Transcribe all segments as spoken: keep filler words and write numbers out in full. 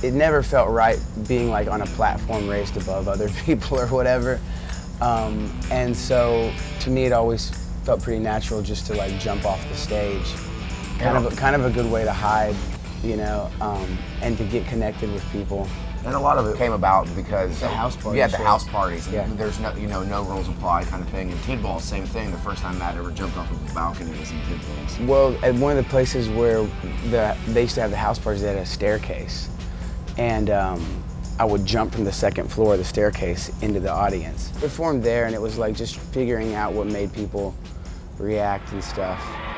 it never felt right being like on a platform raised above other people or whatever. Um, and so to me it always felt pretty natural just to like jump off the stage. Kind of, a, kind of a good way to hide, you know, um, and to get connected with people. And a lot of it came about because the house parties. Yeah, the yeah. house parties. And yeah. There's no, you know, no rules apply kind of thing. And Tidball, same thing. The first time Matt ever jumped off of a balcony was in Tidball's. Well, at one of the places where the, they used to have the house parties, they had a staircase, and um, I would jump from the second floor of the staircase into the audience. We performed there, and it was like just figuring out what made people react and stuff.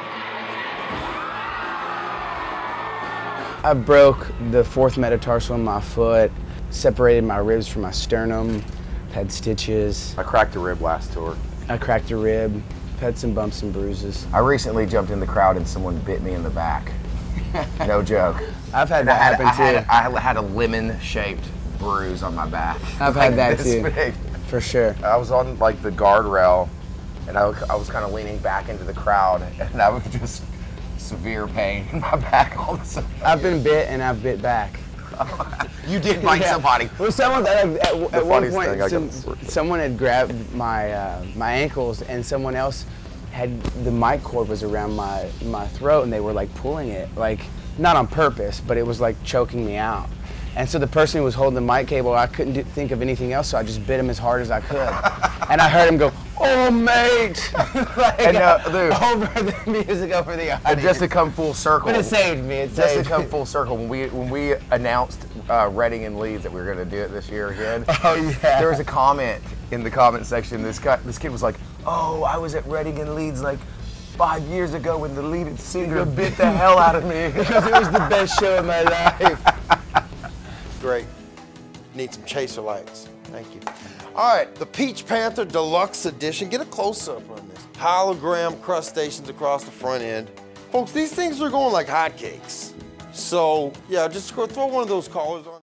I broke the fourth metatarsal in my foot, separated my ribs from my sternum, had stitches. I cracked a rib last tour. I cracked a rib, had some bumps and bruises. I recently jumped in the crowd and someone bit me in the back. No joke. I've had and that I had, happen I too. Had, I had a lemon-shaped bruise on my back. I've like had that this too, big. For sure. I was on like the guardrail, and I, I was kind of leaning back into the crowd, and I was just severe pain in my back all of a sudden. I've been bit and I've bit back. You did bite yeah. somebody. Well, someone at, at, at one point, some, someone had grabbed my uh, my ankles, and someone else had the mic cord was around my my throat, and they were like pulling it, like not on purpose, but it was like choking me out. And so the person who was holding the mic cable, I couldn't do, think of anything else, so I just bit him as hard as I could. And I heard him go, "Oh, mate!" like, and, uh, dude, over the music, over the audience. And just to come full circle. But it saved me. It just saved to come me. full circle, when we when we announced uh, Reading and Leeds that we were going to do it this year again. Oh yeah. There was a comment in the comment section. This guy, this kid was like, "Oh, I was at Reading and Leeds like five years ago when the lead singer bit the hell out of me because it was the best show of my life." Great. Need some chaser lights. Thank you. All right, the Peach Panther Deluxe Edition. Get a close-up on this. Hologram crustaceans across the front end. Folks, these things are going like hotcakes. So, yeah, just go throw one of those collars on.